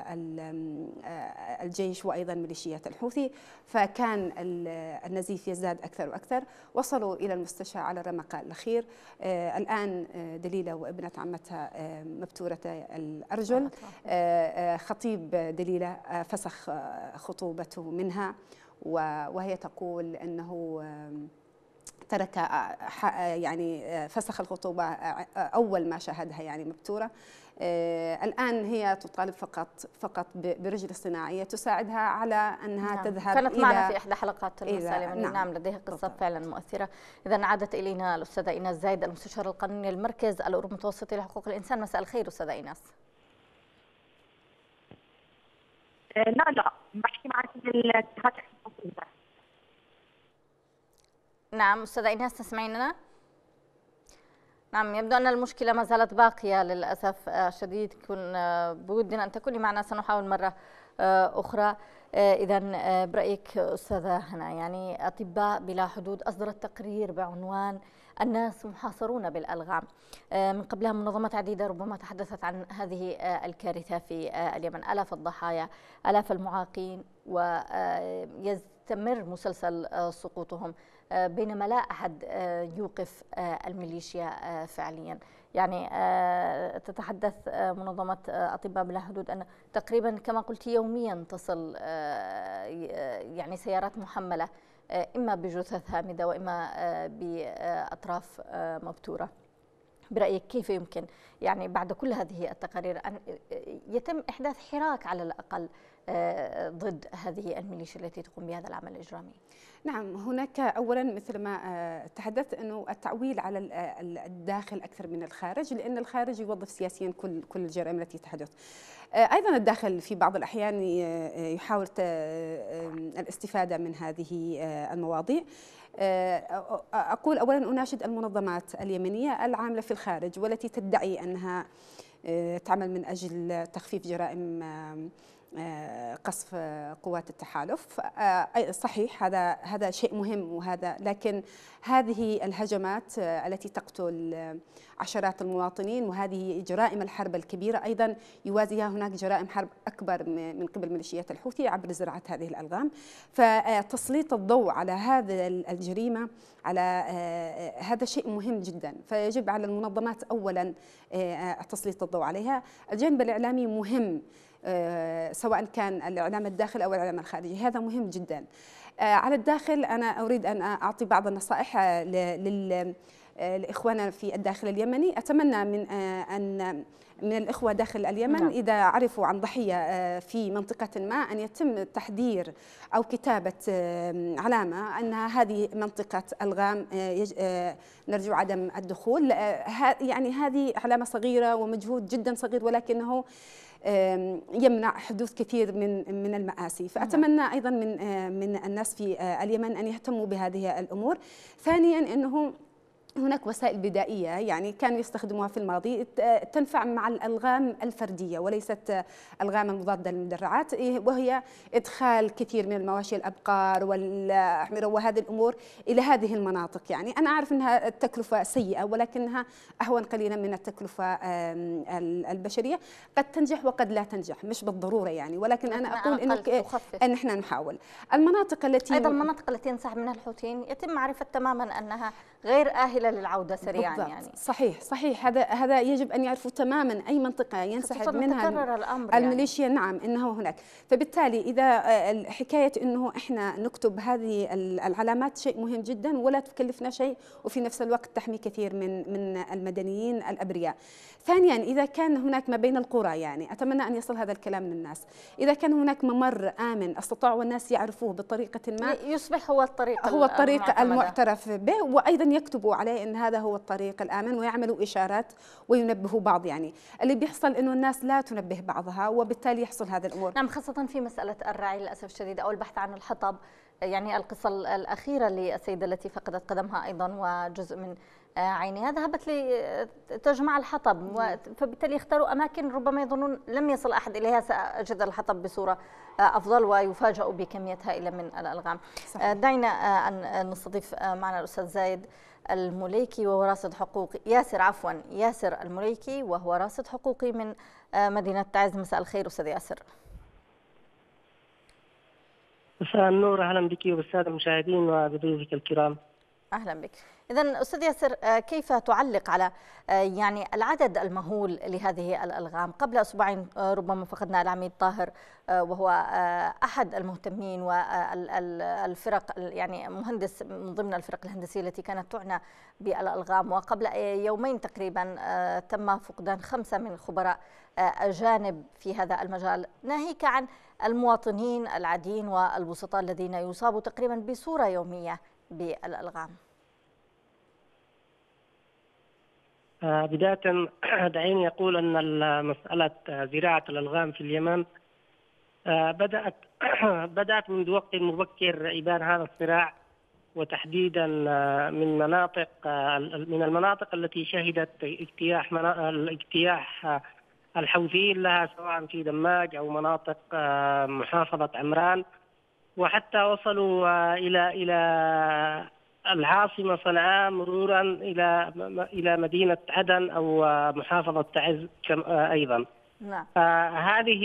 Speaker 4: الجيش وأيضا ميليشيات الحوثي، فكان النزيف يزداد أكثر وأكثر. وصلوا إلى المستشفى على الرمق الأخير. الآن دليلة وابنة عمتها مبتورة الأرجل. خطيب دليلة فسخ خطوبته منها، وهي تقول أنه ترك يعني فسخ الخطوبة أول ما شاهدها يعني مبتورة. الآن هي تطالب فقط فقط برجل صناعية تساعدها على أنها نعم.
Speaker 1: تذهب كانت إلى معنا في إحدى حلقات المساء اليمنية. نعم. نعم لديها قصة بالضبط. فعلا مؤثرة. إذا عادت إلينا الأستاذة إيناس زايد المستشار القانوني للمركز الأوروبي المتوسطي لحقوق الإنسان. مساء الخير أستاذة إيناس.
Speaker 5: لا لا بحكي معك بالاتحاد.
Speaker 1: نعم أستاذة إيناس تسمعيننا؟ نعم يبدو أن المشكلة ما زالت باقية للأسف الشديد. كن بودنا أن تكوني معنا، سنحاول مرة أخرى. إذا برأيك أستاذة هنا، يعني أطباء بلا حدود أصدرت تقرير بعنوان الناس محاصرون بالألغام. من قبلها منظمات عديدة ربما تحدثت عن هذه الكارثة في اليمن، آلاف الضحايا، آلاف المعاقين، ويستمر مسلسل سقوطهم بينما لا أحد يوقف الميليشيا فعليا. يعني تتحدث منظمة أطباء بلا حدود أن تقريبا كما قلت يوميا تصل يعني سيارات محملة إما بجثث هامدة وإما بأطراف مبتورة. برأيك كيف يمكن يعني بعد كل هذه التقارير أن يتم إحداث حراك على الأقل ضد هذه الميليشيا التي تقوم بهذا العمل الإجرامي؟
Speaker 4: نعم، هناك أولا مثل ما تحدثت أنه التعويل على الداخل أكثر من الخارج، لأن الخارج يوظف سياسيا كل كل الجرائم التي تحدث. أيضا الداخل في بعض الأحيان يحاول الاستفادة من هذه المواضيع. أقول أولا أناشد المنظمات اليمنية العاملة في الخارج والتي تدعي أنها تعمل من أجل تخفيف جرائم قصف قوات التحالف. صحيح هذا هذا شيء مهم وهذا، لكن هذه الهجمات التي تقتل عشرات المواطنين وهذه جرائم الحرب الكبيرة أيضا يوازيها هناك جرائم حرب أكبر من قبل ميليشيات الحوثي عبر زراعة هذه الألغام. فتسليط الضوء على هذا الجريمة على هذا شيء مهم جدا، فيجب على المنظمات أولا تسليط الضوء عليها. الجانب الإعلامي مهم، سواء كان الإعلام الداخلي أو الإعلام الخارجي، هذا مهم جدا. على الداخل أنا أريد أن أعطي بعض النصائح لإخواننا في الداخل اليمني. أتمنى من أن من الإخوة داخل اليمن إذا عرفوا عن ضحية في منطقة ما أن يتم تحذير أو كتابة علامة أن هذه منطقة ألغام نرجو عدم الدخول. يعني هذه علامة صغيرة ومجهود جدا صغير ولكنه يمنع حدوث كثير من من المآسي. فأتمنى أيضا من من الناس في اليمن أن يهتموا بهذه الأمور. ثانيا أنه هناك وسائل بدائية يعني كانوا يستخدموها في الماضي تنفع مع الألغام الفردية وليست ألغام المضادة للمدرعات، وهي إدخال كثير من المواشي الأبقار والأحمرة وهذه الأمور إلى هذه المناطق. يعني أنا أعرف أنها التكلفة سيئة ولكنها أهون قليلا من التكلفة البشرية، قد تنجح وقد لا تنجح مش بالضرورة يعني، ولكن أنا أقول إنه أن إحنا نحاول. المناطق التي
Speaker 1: أيضا المناطق التي ينسحب منها الحوثيين يتم معرفة تماما أنها غير آهلة للعودة سريعا
Speaker 4: بالضبط.
Speaker 1: يعني.
Speaker 4: صحيح صحيح هذا هذا يجب ان يعرفوا تماما اي منطقه ينسحب منها
Speaker 1: الأمر
Speaker 4: الميليشيا
Speaker 1: يعني.
Speaker 4: نعم انه هناك. فبالتالي اذا حكايه انه احنا نكتب هذه العلامات شيء مهم جدا ولا تكلفنا شيء وفي نفس الوقت تحمي كثير من من المدنيين الابرياء. ثانيا اذا كان هناك ما بين القرى، يعني اتمنى ان يصل هذا الكلام للناس، اذا كان هناك ممر امن استطاعوا الناس يعرفوه بطريقه ما
Speaker 1: يصبح هو الطريق
Speaker 4: هو الطريق المعترف به، وايضا يكتبوا عليه ان هذا هو الطريق الآمن ويعملوا إشارات وينبهوا بعض. يعني اللي بيحصل إنه الناس لا تنبه بعضها وبالتالي يحصل هذا الأمور.
Speaker 1: نعم، خاصة في مسألة الرعي للأسف الشديد أو البحث عن الحطب. يعني القصة الأخيرة للسيدة التي فقدت قدمها أيضا وجزء من عينها ذهبت لتجمع الحطب، فبالتالي اختاروا أماكن ربما يظنون لم يصل أحد إليها، سأجد الحطب بصورة أفضل، ويفاجأوا بكمية هائلة من الألغام. صحيح. دعينا أن نستضيف معنا الأستاذ زايد المليكي وهو راصد حقوقي، ياسر عفوا ياسر المليكي وهو راصد حقوقي من مدينة تعز. مساء الخير أستاذ ياسر.
Speaker 6: مساء النور، أهلا بك وبالسادة المشاهدين وبضيوفك الكرام.
Speaker 1: أهلا بك. إذا أستاذ ياسر، كيف تعلق على يعني العدد المهول لهذه الألغام؟ قبل أسبوعين ربما فقدنا العميد طاهر وهو أحد المهتمين والفرق، يعني مهندس من ضمن الفرق الهندسية التي كانت تعنى بالألغام، وقبل يومين تقريبا تم فقدان خمسة من خبراء أجانب في هذا المجال، ناهيك عن المواطنين العاديين والبسطاء الذين يصابوا تقريبا بصورة يومية بالألغام.
Speaker 6: بداية دعيني أقول أن مسألة زراعة الألغام في اليمن بدأت بدأت منذ وقت مبكر إبان هذا الصراع، وتحديدا من مناطق من المناطق التي شهدت اجتياح اجتياح الحوثيين لها، سواء في دماج أو مناطق محافظة عمران، وحتى وصلوا إلى إلى العاصمة صنعاء مرورا إلى إلى مدينة عدن أو محافظة تعز أيضا.
Speaker 1: نعم.
Speaker 6: هذه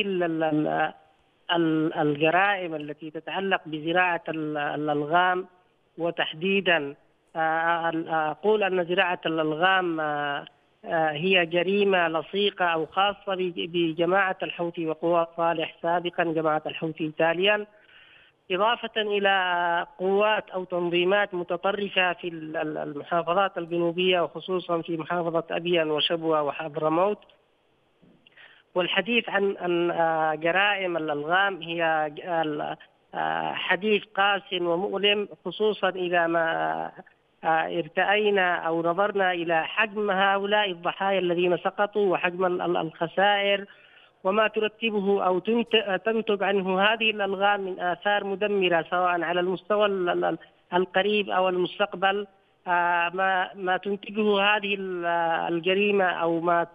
Speaker 6: الجرائم التي تتعلق بزراعة الألغام، وتحديدا أقول أن زراعة الألغام هي جريمة لصيقة أو خاصة بجماعة الحوثي وقوات صالح سابقا، جماعة الحوثي تاليا، إضافة إلى قوات أو تنظيمات متطرفة في المحافظات الجنوبية وخصوصا في محافظة أبين وشبوة وحضرموت. والحديث عن عن جرائم الألغام هي حديث قاس ومؤلم، خصوصا إذا ما ارتأينا أو نظرنا إلى حجم هؤلاء الضحايا الذين سقطوا وحجم الخسائر وما ترتبه أو تنتج عنه هذه الألغام من آثار مدمرة، سواء على المستوى القريب أو المستقبل. ما ما تنتجه هذه الجريمة أو ما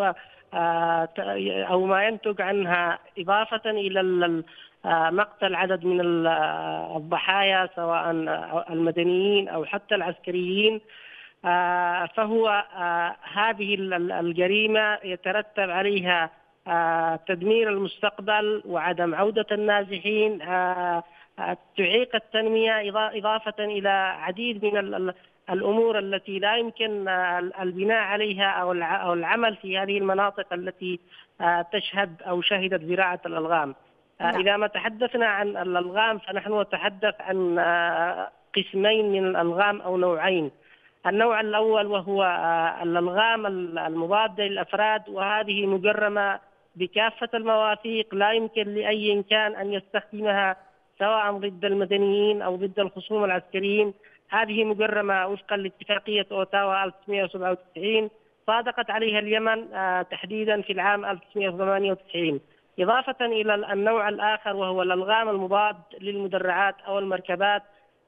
Speaker 6: أو ما ينتج عنها، إضافة إلى مقتل عدد من الضحايا سواء المدنيين أو حتى العسكريين، فهو هذه الجريمة يترتب عليها تدمير المستقبل وعدم عودة النازحين، تعيق التنمية، إضافة إلى عديد من الأمور التي لا يمكن البناء عليها أو العمل في هذه المناطق التي تشهد أو شهدت زراعة الألغام. نعم. إذا ما تحدثنا عن الألغام فنحن نتحدث عن قسمين من الألغام أو نوعين. النوع الأول وهو الألغام المضادة للأفراد، وهذه مجرمة بكافة المواثيق، لا يمكن لأي كان أن يستخدمها سواء ضد المدنيين أو ضد الخصوم العسكريين. هذه مجرمة وفقا لاتفاقية أوتاوا ألف وتسعمائة وسبعة وتسعين، صادقت عليها اليمن تحديدا في العام ألف وتسعمائة وثمانية وتسعين. إضافة إلى النوع الآخر وهو الألغام المضاد للمدرعات أو المركبات،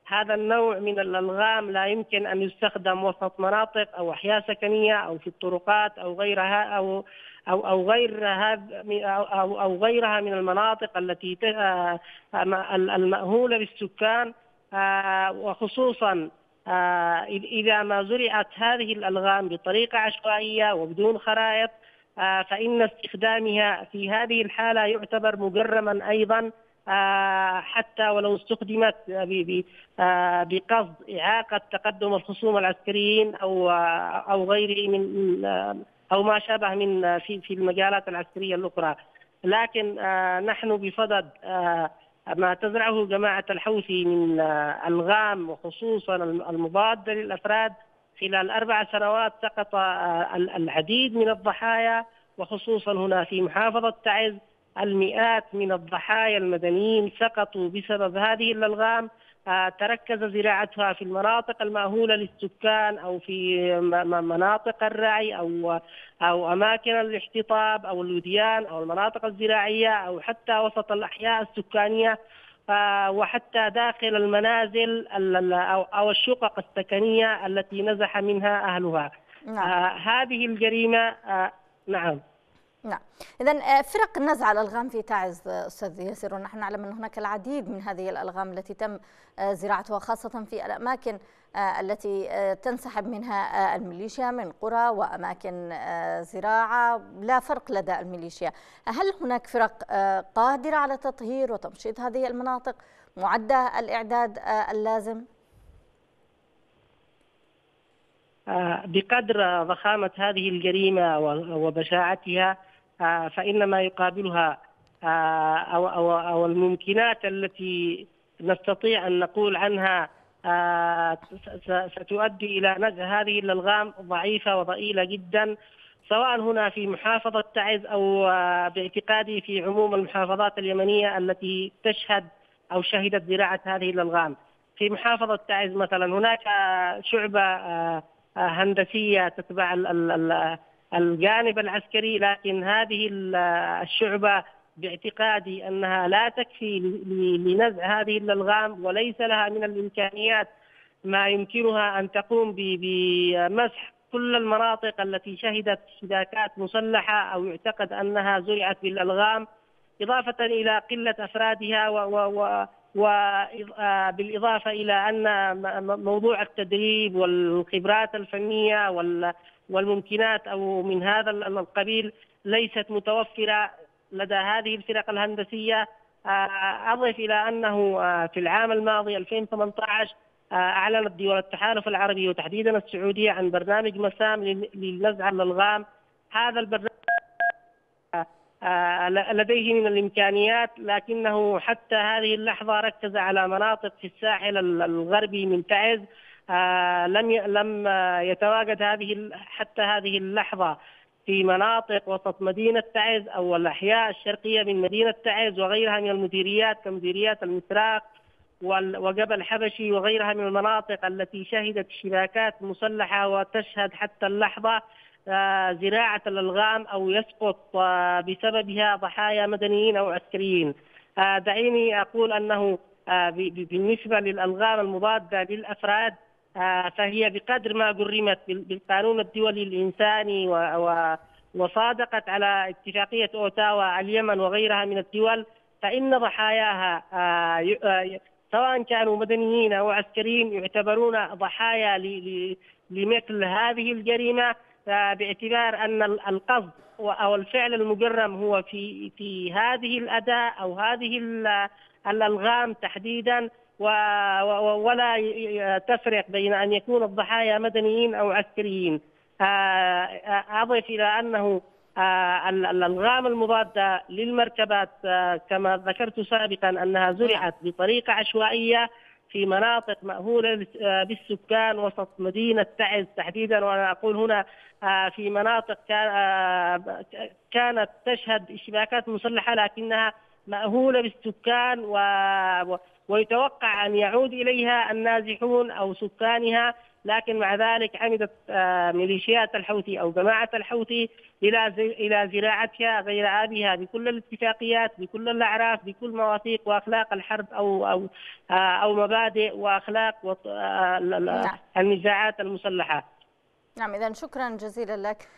Speaker 6: هذا النوع من الألغام لا يمكن أن يستخدم وسط مناطق أو أحياء سكنية أو في الطرقات أو غيرها أو أو أو غير هذا أو أو غيرها من المناطق التي المأهولة بالسكان، وخصوصا إذا ما زرعت هذه الألغام بطريقة عشوائية وبدون خرائط، فإن استخدامها في هذه الحالة يعتبر مجرما أيضا، حتى ولو استخدمت بقصد إعاقة تقدم الخصوم العسكريين أو أو غيره من أو ما شابه من في في المجالات العسكرية الأخرى. لكن نحن بصدد ما تزرعه جماعة الحوثي من ألغام وخصوصا المضادة للأفراد، خلال أربع سنوات سقط العديد من الضحايا، وخصوصا هنا في محافظة تعز المئات من الضحايا المدنيين سقطوا بسبب هذه الألغام. تركز زراعتها في المناطق المأهولة للسكان أو في مناطق الرعي أو أو أماكن الاحتطاب أو الوديان أو المناطق الزراعية أو حتى وسط الأحياء السكانية، وحتى داخل المنازل أو الشقق السكنية التي نزح منها أهلها. نعم. هذه الجريمة نعم
Speaker 1: نعم. إذن فرق النزع الألغام في تعز أستاذ ياسر، ونحن نعلم أن هناك العديد من هذه الألغام التي تم زراعتها خاصة في الأماكن التي تنسحب منها الميليشيا من قرى وأماكن زراعة، لا فرق لدى الميليشيا. هل هناك فرق قادرة على تطهير وتمشيط هذه المناطق، معدة الإعداد اللازم؟
Speaker 6: بقدر ضخامة هذه الجريمة وبشاعتها فإن ما يقابلها أو, أو, أو الممكنات التي نستطيع أن نقول عنها ستؤدي إلى نزع هذه الألغام ضعيفة وضئيلة جدا، سواء هنا في محافظة تعز أو باعتقادي في عموم المحافظات اليمنية التي تشهد أو شهدت زراعة هذه الألغام. في محافظة تعز مثلا هناك شعبة هندسية تتبع الجانب العسكري، لكن هذه الشعبة باعتقادي أنها لا تكفي لنزع هذه الألغام، وليس لها من الإمكانيات ما يمكنها أن تقوم بمسح كل المناطق التي شهدت اشتباكات مسلحة أو يعتقد أنها زرعت بالألغام، إضافة إلى قلة أفرادها وبالإضافة إلى أن موضوع التدريب والخبرات الفنية والممكنات أو من هذا القبيل ليست متوفرة لدى هذه الفرق الهندسية. أضف إلى أنه في العام الماضي ألفين وثمانية عشر أعلنت دول التحالف العربي وتحديدا السعودية عن برنامج مسام لنزع الألغام. هذا البرنامج لديه من الإمكانيات، لكنه حتى هذه اللحظة ركز على مناطق في الساحل الغربي من تعز. لم لم يتواجد هذه حتى هذه اللحظة في مناطق وسط مدينة تعز أو الأحياء الشرقية من مدينة تعز وغيرها من المديريات كمديريات المسراق وجبل حبشي وغيرها من المناطق التي شهدت اشتباكات مسلحة وتشهد حتى اللحظة زراعة الألغام أو يسقط بسببها ضحايا مدنيين أو عسكريين. دعيني أقول أنه بالنسبة للألغام المضادة للأفراد فهي بقدر ما جرمت بالقانون الدولي الإنساني وصادقت على اتفاقية أوتاوا اليمن وغيرها من الدول، فإن ضحاياها سواء كانوا مدنيين أو عسكريين يعتبرون ضحايا لمثل هذه الجريمة، باعتبار أن القصد أو الفعل المجرم هو في في هذه الأداة أو هذه الألغام تحديدا، ولا تفرق بين أن يكون الضحايا مدنيين أو عسكريين. أضف إلى أنه الألغام المضادة للمركبات كما ذكرت سابقا أنها زرعت بطريقة عشوائية في مناطق مأهولة بالسكان وسط مدينة تعز تحديدا، وأنا أقول هنا في مناطق كانت تشهد اشتباكات مسلحة لكنها مأهولة بالسكان و... ويتوقع أن يعود إليها النازحون أو سكانها، لكن مع ذلك عمدت ميليشيات الحوثي أو جماعة الحوثي إلى إلى زراعتها غير آبها بكل الاتفاقيات، بكل الأعراف، بكل مواثيق وأخلاق الحرب أو أو أو مبادئ وأخلاق النزاعات المسلحة.
Speaker 1: نعم، إذا شكرا جزيلا لك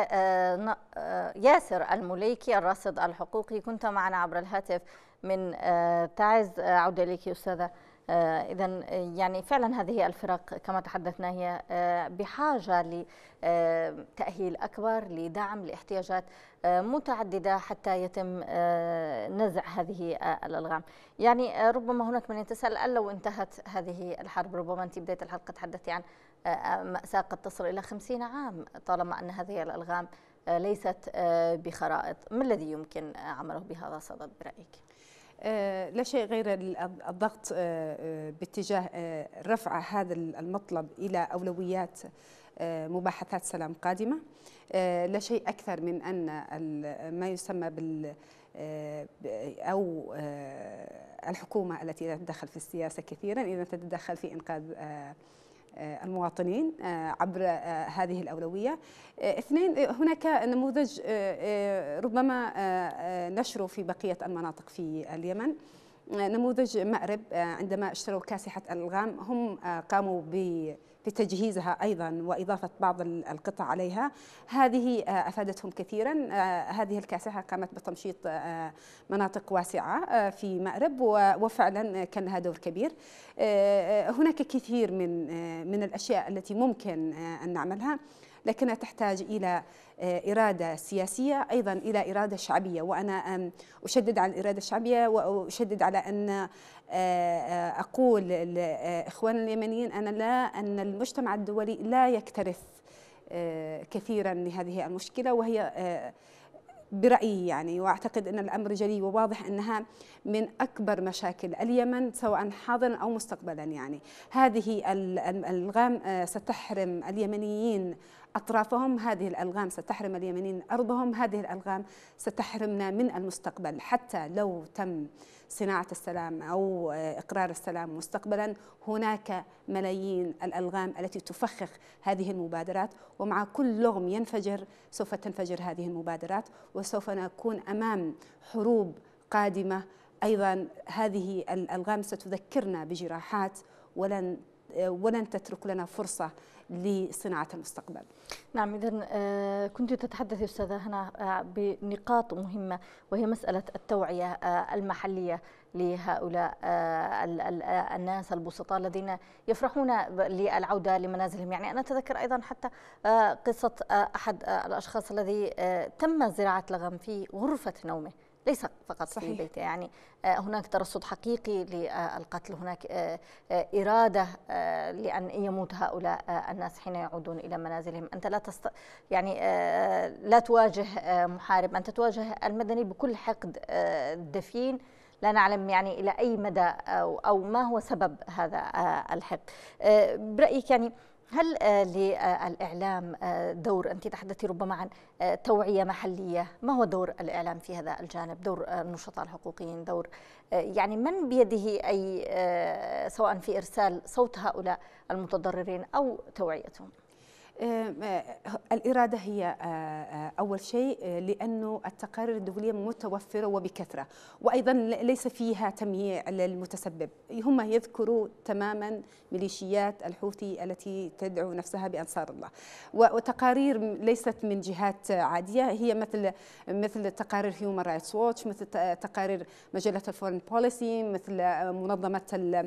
Speaker 1: ياسر المليكي الراصد الحقوقي، كنت معنا عبر الهاتف من تعز. عودة إليك أستاذة. إذا يعني فعلا هذه الفرق كما تحدثنا هي بحاجة لتأهيل أكبر، لدعم، لاحتياجات متعددة حتى يتم نزع هذه الألغام. يعني ربما هناك من يتساءل، الآن لو انتهت هذه الحرب، ربما أنت بداية الحلقة تحدثتي عن مأساة قد تصل إلى خمسين عام طالما أن هذه الألغام ليست بخرائط، ما الذي يمكن عمله بهذا الصدد برأيك؟
Speaker 4: لا شيء غير الضغط باتجاه رفع هذا المطلب إلى أولويات مباحثات سلام قادمة. لا شيء أكثر من أن ما يسمى بال أو الحكومة التي تتدخل في السياسة كثيرا إذا تتدخل في إنقاذ المواطنين عبر هذه الأولوية. اثنين، هناك نموذج ربما نشره في بقية المناطق في اليمن، نموذج مأرب عندما اشتروا كاسحة الألغام هم قاموا بتجهيزها أيضا وإضافة بعض القطع عليها، هذه أفادتهم كثيرا. هذه الكاسحة قامت بتمشيط مناطق واسعة في مأرب وفعلا كان لها دور كبير. هناك كثير من من الأشياء التي ممكن أن نعملها، لكنها تحتاج إلى إرادة سياسية، أيضا إلى إرادة شعبية. وأنا أشدد على الإرادة الشعبية وأشدد على أن أقول لإخواننا اليمنيين أنا لا أن المجتمع الدولي لا يكترث كثيرا لهذه المشكلة، وهي برأيي يعني، وأعتقد أن الأمر جلي وواضح أنها من أكبر مشاكل اليمن سواء حاضرا أو مستقبلا. يعني هذه الألغام ستحرم اليمنيين أطرافهم، هذه الألغام ستحرم اليمنيين أرضهم، هذه الألغام ستحرمنا من المستقبل. حتى لو تم صناعة السلام أو إقرار السلام مستقبلا، هناك ملايين الألغام التي تفخخ هذه المبادرات، ومع كل لغم ينفجر سوف تنفجر هذه المبادرات، وسوف نكون أمام حروب قادمة. أيضا هذه الألغام ستذكرنا بجراحات ولن ولن تترك لنا فرصة لصناعة المستقبل.
Speaker 1: نعم، إذا كنت تتحدث أستاذة هنا بنقاط مهمة، وهي مسألة التوعية المحلية لهؤلاء الناس البسطاء الذين يفرحون للعودة لمنازلهم. يعني أنا أتذكر أيضا حتى قصة أحد الأشخاص الذي تم زراعة لغم في غرفة نومه، ليس فقط صحيح. في بيته. يعني هناك ترصد حقيقي للقتل، هناك إرادة لأن يموت هؤلاء الناس حين يعودون إلى منازلهم. أنت لا تست... يعني لا تواجه محارب، أنت تواجه المدني بكل حقد دفين، لا نعلم يعني إلى أي مدى أو, أو ما هو سبب هذا الحقد. برأيك يعني هل للإعلام دور؟ أنت تحدثي ربما عن توعية محلية، ما هو دور الإعلام في هذا الجانب؟ دور النشطاء الحقوقيين، دور يعني من بيده أي سواء في إرسال صوت هؤلاء المتضررين أو توعيتهم؟
Speaker 4: الإرادة هي أول شيء، لأنه التقارير الدولية متوفرة وبكثرة، وأيضا ليس فيها تمييع للمتسبب. هم يذكروا تماما ميليشيات الحوثي التي تدعو نفسها بأنصار الله، وتقارير ليست من جهات عادية، هي مثل مثل تقارير هيومن رايتس ووتش، مثل تقارير مجلة الفورن بوليسي، مثل منظمة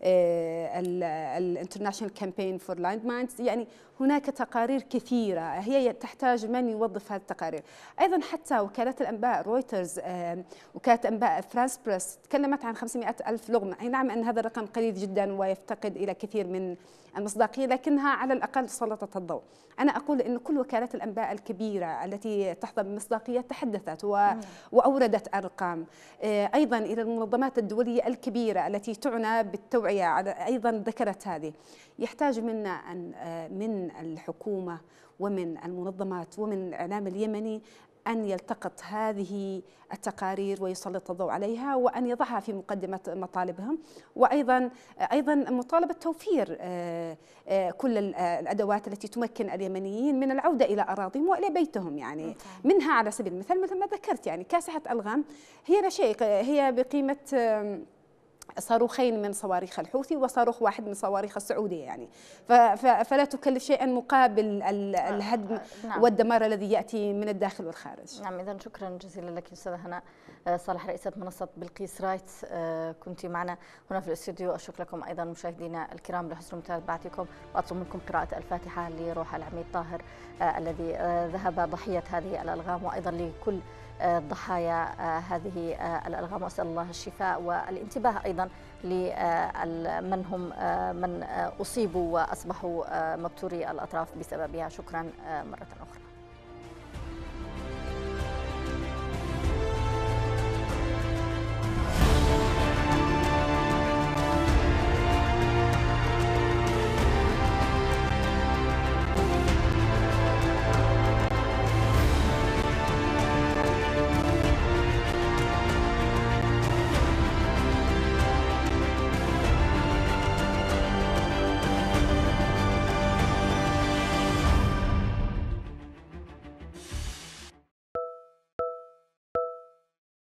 Speaker 4: الانترناشونال كامبين فور لاند ماينز. يعني هناك تقارير كثيرة هي تحتاج من يوظف هذه التقارير. أيضا حتى وكالة الأنباء رويترز، وكالة أنباء فرانس بريس تكلمت عن خمسمائة ألف لغم. أي نعم أن هذا الرقم قليل جدا ويفتقد إلى كثير من المصداقية، لكنها على الأقل سلطت الضوء. أنا أقول أن كل وكالات الأنباء الكبيرة التي تحظى بمصداقية تحدثت وأوردت أرقام. أيضا إلى المنظمات الدولية الكبيرة التي تعنى بالتوعية أيضا ذكرت هذه. يحتاج منا أن من الحكومة ومن المنظمات ومن الإعلام اليمني أن يلتقط هذه التقارير ويسلط الضوء عليها وأن يضعها في مقدمة مطالبهم، وأيضا أيضا مطالبة توفير كل الأدوات التي تمكن اليمنيين من العودة إلى أراضيهم وإلى بيتهم. يعني منها على سبيل المثال مثل ما ذكرت يعني كاسحة ألغام هي لا شيء، هي بقيمة صاروخين من صواريخ الحوثي وصاروخ واحد من صواريخ السعودية، يعني فلا تكلف شيئا مقابل الهدم نعم. والدمار الذي يأتي من الداخل والخارج.
Speaker 1: نعم، إذن شكرا جزيلا لك أستاذة هناء صالح رئيسة منصة بلقيس رايت، كنت معنا هنا في الاستوديو. أشكر لكم أيضا مشاهدينا الكرام لحسن متابعتكم، وأطلب منكم قراءة الفاتحة لروح العميد طاهر الذي ذهب ضحية هذه الألغام، وأيضا لكل ضحايا هذه الألغام، وأسأل الله الشفاء والانتباه أيضا لمن هم من أصيبوا وأصبحوا مبتوري الأطراف بسببها. شكرا مرة أخرى.